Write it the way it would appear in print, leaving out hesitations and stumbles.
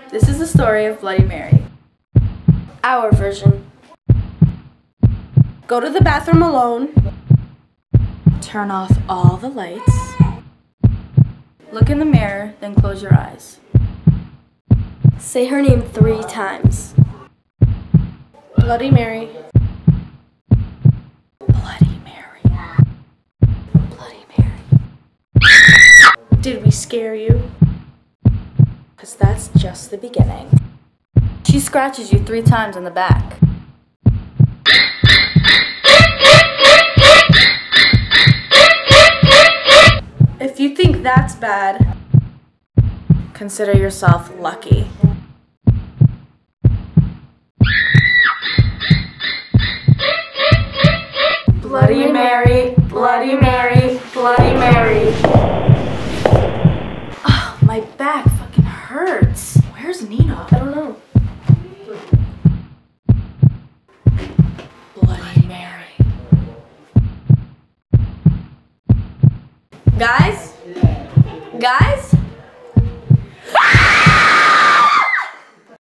This is the story of Bloody Mary. Our version. Go to the bathroom alone. Turn off all the lights. Look in the mirror, then close your eyes. Say her name 3 times. Bloody Mary. Bloody Mary. Bloody Mary. Did we scare you? 'Cause that's just the beginning. She scratches you 3 times on the back. If you think that's bad, consider yourself lucky. Bloody Mary, Bloody Mary, Bloody Mary. Oh, my back fucking hurts. Where's Nina? I don't know. Bloody Mary. Guys? Guys?